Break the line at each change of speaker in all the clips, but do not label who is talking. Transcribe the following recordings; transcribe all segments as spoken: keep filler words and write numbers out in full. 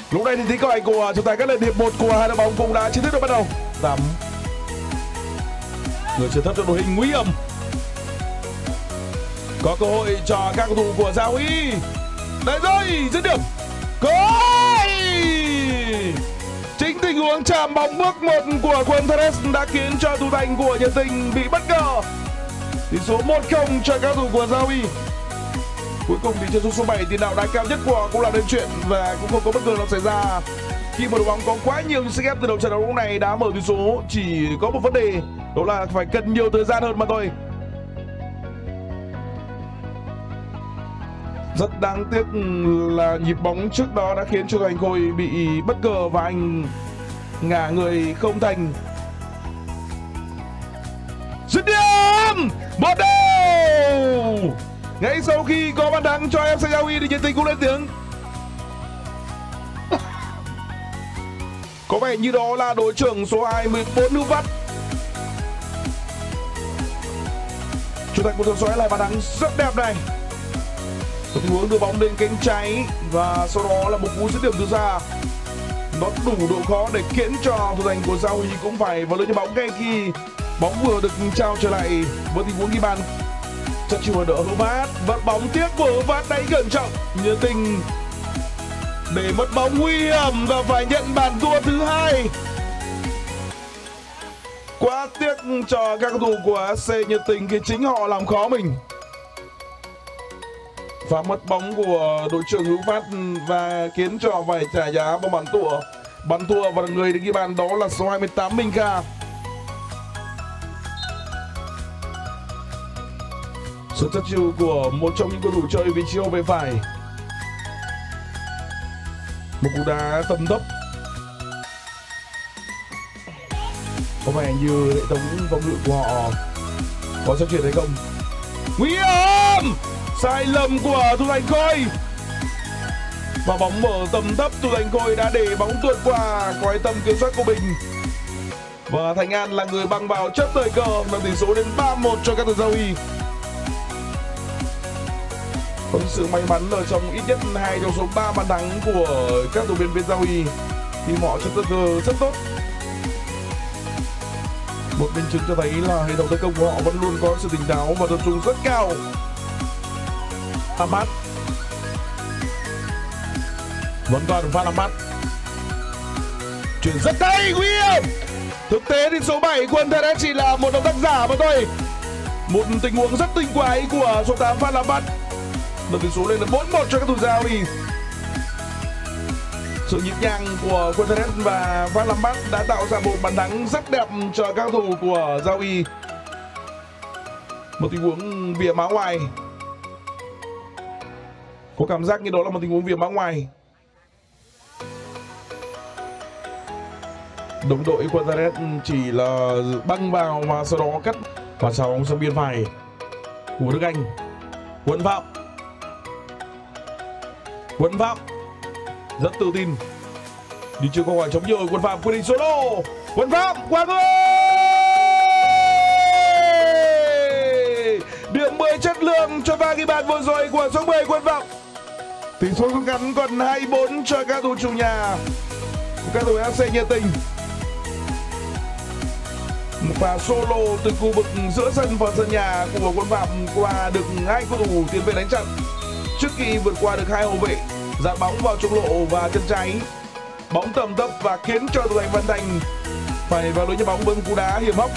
Lúc này thì tí còi của trọng tài các lệnh hiệp một của hai đội bóng cũng đã chính thức được bắt đầu. Tắm người chiến thấp cho đội hình nguy hiểm. Có cơ hội cho các cầu thủ của Gia Huy. Đấy rồi, dứt điểm. Coi! Chính tình huống chạm bóng bước một của quân Thales đã khiến cho thủ thành của Nhật Tình bị bất ngờ. Tỷ số một không cho các thủ của Gia Huy. Cuối cùng thì trên số bảy tiền đạo đá cao nhất của cũng là đến chuyện và cũng không có bất ngờ nào xảy ra khi một đội bóng có quá nhiều những sức ép từ đầu trận đấu lúc này đã mở tỷ số. Chỉ có một vấn đề, đó là phải cần nhiều thời gian hơn mà thôi. Rất đáng tiếc là nhịp bóng trước đó đã khiến cho Thành Khôi bị bất ngờ và anh ngả người không thành. Dứt điểm một đều. Ngay sau khi có bàn thắng cho ép xê Gia Huy thì Nhật Tình cũng lên tiếng. Có vẻ như đó là đội trưởng số hai mươi bốn Hữu Phát. Chủ tịch của theo dõi lại bàn thắng rất đẹp này. Một tình huống đưa bóng lên cánh trái và sau đó là một cú dứt điểm từ xa. Nó đủ độ khó để khiến cho thủ thành của Gia Huy cũng phải vào lưới cho bóng ngay khi bóng vừa được trao trở lại với tình huống ghi bàn. Rất chịu đỡ Hữu Phát, vẫn bóng tiếc của Hữu Phát đánh cẩn trọng. Nhật Tình để mất bóng nguy hiểm và phải nhận bàn thua thứ hai. Quá tiếc cho các cầu thủ của ép xê Nhật Tình khi chính họ làm khó mình. Và mất bóng của đội trưởng Hữu Phát và khiến cho phải trả giá bằng bàn thua. Bàn thua và người được ghi bàn đó là số hai mươi tám Minh Kha. Sự chất chiêu của một trong những cầu thủ chơi vị trí hậu vệ phải. Một cú đá tầm thấp. Có vẻ như hệ thống phòng ngự của họ có sẽ chuyển hay không. Nguy hiểm! Sai lầm của thủ thành Khôi. Và bóng mở tầm thấp, thủ thành Khôi đã để bóng tuột qua khỏi tầm kiểm soát của mình. Và Thành An là người băng vào chấp thời cơ, nâng tỷ số đến ba một cho các thủ Gia Huy. Có sự may mắn ở trong ít nhất hai trong số ba bàn thắng của các thủ biên Việt Gia Huy thì họ chấp thời cơ rất tốt. Một minh chứng cho thấy là hệ thống tấn công của họ vẫn luôn có sự tỉnh táo và tập trung rất cao. Ahmad vẫn còn pha Ahmad chuyển rất hay, nguy hiểm. Thực tế thì số bảy quân Thales chỉ là một động tác giả mà thôi. Một tình huống rất tinh quái của số tám pha Ahmad. Được tỷ số lên là bốn một cho các thủ Gia Huy. Sự nhịp nhàng của quân Thales và pha Ahmad đã tạo ra một bàn thắng rất đẹp cho các thủ của Gia Huy. Một tình huống vỉa má ngoài. Có cảm giác như đó là một tình huống vỉa má ngoài. Đồng đội của Thales chỉ là băng vào và sau đó cắt và sau bóng sang biên phải của Đức Anh. Quân Phạm Quân Phạm rất tự tin, nhưng chưa có quả chống nhiều. Quân Phạm quyết định solo. Quân Phạm qua người điểm mười chất lượng cho pha ghi bàn vừa rồi của số mười Quân Phạm. Tỷ số rút ngắn còn hai bốn cho các thủ chủ nhà của các thủ ép xê Nhật Tình. Một pha solo từ khu vực giữa sân và sân nhà của Quân Phạm qua được hai cầu thủ tiền vệ đánh chặn trước khi vượt qua được hai hậu vệ, dạt bóng vào trung lộ và chân trái. Bóng tầm thấp và khiến cho thủ thành Văn Thành phải vào lưới nhá bóng với một cú đá hiểm hóc.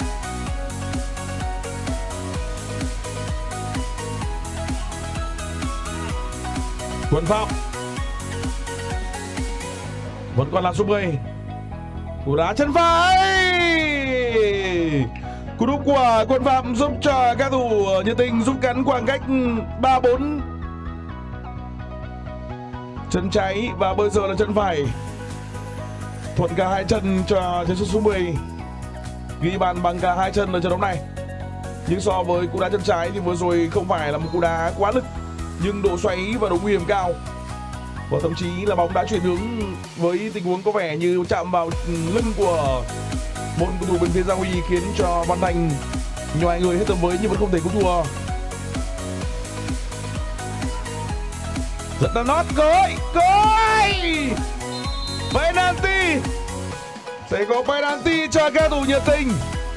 Quân Phạm vẫn còn là số mười. Cú đá chân phải. Cú đúp của Quân Phạm giúp cho các thủ Nhật Tình rút ngắn khoảng cách ba bốn. Chân trái và bây giờ là chân phải. Thuận cả hai chân cho chiến sĩ số mười ghi bàn bằng cả hai chân ở trận đấu này. Nhưng so với cú đá chân trái thì vừa rồi không phải là một cú đá quá lực, nhưng độ xoáy và độ nguy hiểm cao. Và thậm chí là bóng đã chuyển hướng với tình huống có vẻ như chạm vào lưng của một cầu thủ bên phía Gia Huy, khiến cho Văn Thành nhòi người hết tầm với nhưng vẫn không thể cứu thua. Rất là nót, cơ hội, cơ hội. Penalty. Sẽ có penalty cho các thủ Nhiệt Tình.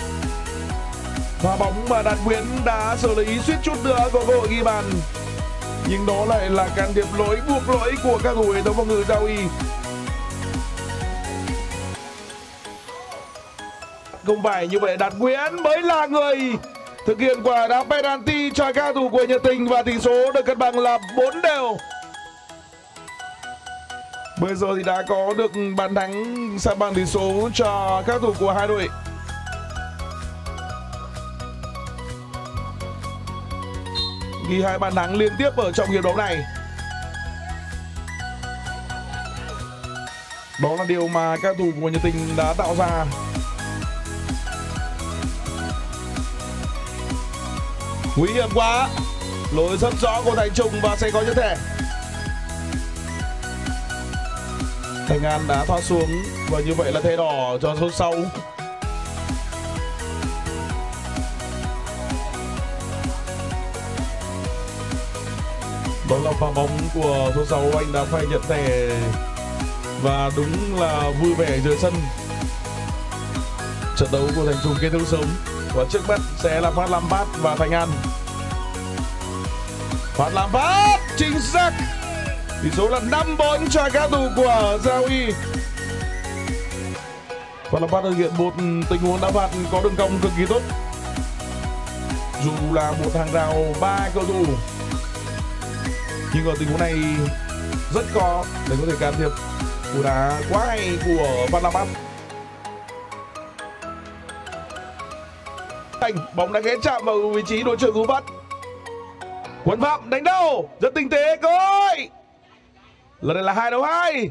Và bóng mà Đạt Nguyễn đã xử lý suýt chút nữa có cơ hội ghi bàn. Nhưng đó lại là can thiệp lỗi buộc lỗi của các thủ hệ thống phòng ngự Gia Uy. Không phải như vậy, Đạt Nguyễn mới là người thực hiện quả đá penalty cho các thủ của Nhiệt Tình và tỷ số được cân bằng là bốn đều. Bây giờ thì đã có được bàn thắng san bằng tỷ số cho các thủ của hai đội. Ghi hai bàn thắng liên tiếp ở trong hiệp đấu này. Đó là điều mà các thủ của Nhiệt Tình đã tạo ra. Nguy hiểm quá. Lỗi rất rõ của Thành Trung và sẽ có những thẻ. Thành An đã thoát xuống và như vậy là thẻ đỏ cho số sáu. Đó là pha bóng của số sáu, anh đã phải nhận thẻ và đúng là vui vẻ dưới sân. Trận đấu của Thành Trung kết thúc sớm và trước mắt sẽ là Phát Lampard và Thành An. Phát Lampard chính xác. Tỷ số là năm bốn cho các thủ của Gia Uy. Phát Lampard thực hiện một tình huống đá phạt có đường cong cực kỳ tốt. Dù là một hàng rào ba cầu thủ, nhưng ở tình huống này rất khó để có thể can thiệp cú đá quá hay của Phát Lampard. Bóng đã ghé chạm vào vị trí đội trưởng cứu bắt. Quân Phạm đánh đầu rất tinh tế, cơ hội. Lần này là hai đấu hai.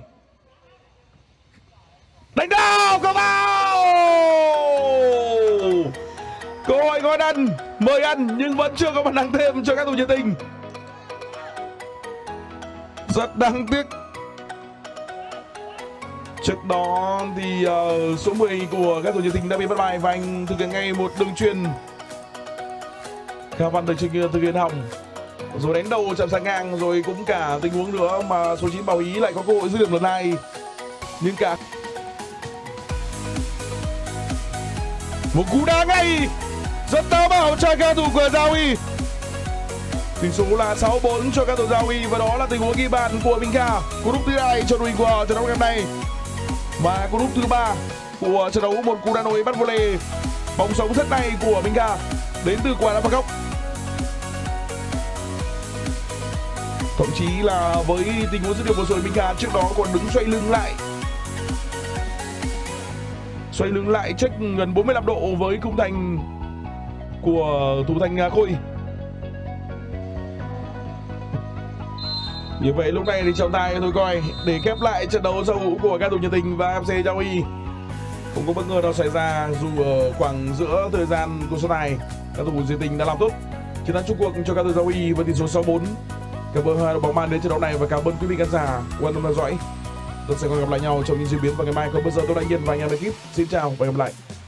Đánh đầu cơ vào. Cơ hội gọi đần mời ăn nhưng vẫn chưa có bàn thắng thêm cho các thủ Nhiệt Tình. Rất đáng tiếc. Trước đó thì uh, số mười của các thủ Nhiệt Tình đã bị bắt bài và anh thực hiện ngay một đường chuyền. Khả Văn được thực hiện hỏng, rồi đánh đầu chạm sang ngang, rồi cũng cả tình huống nữa mà số chín Bảo Ý lại có cơ hội dứt điểm lần này. Nhưng cả một cú đá ngay rất táo bạo cho các thủ của Gia Uy. Tỷ số là sáu bốn cho các thủ Gia Uy và đó là tình huống ghi bàn của Minh Kha. Cú đúp thứ hai cho đội của trận đấu ngày hôm nay. Và cú đúp thứ ba của trận đấu, một cú đá nối bắt volley bóng sống rất hay của Minh Kha đến từ quả đá phạt góc. Thậm chí là với tình huống dứt điểm vừa rồi, Minh Kha trước đó còn đứng xoay lưng lại, xoay lưng lại check gần bốn mươi lăm độ với khung thành của thủ thành Khôi. Như vậy lúc này thì trọng tài tôi coi để khép lại trận đấu giao hữu của các thủ Nhiệt Tình và ép xê Gia Uy. Không có bất ngờ nào xảy ra dù ở khoảng giữa thời gian của số này các thủ Nhiệt Tình đã làm tốt chiến thắng chung cuộc cho các thủ Gia Uy với tỷ số sáu bốn. Cảm ơn hai đội bóng mang đến trận đấu này và cảm ơn quý vị khán giả quan tâm theo dõi. Tôi sẽ còn gặp lại nhau trong những diễn biến vào ngày mai. Còn bây giờ tôi là Nhiên và anh em ekip xin chào và hẹn gặp lại.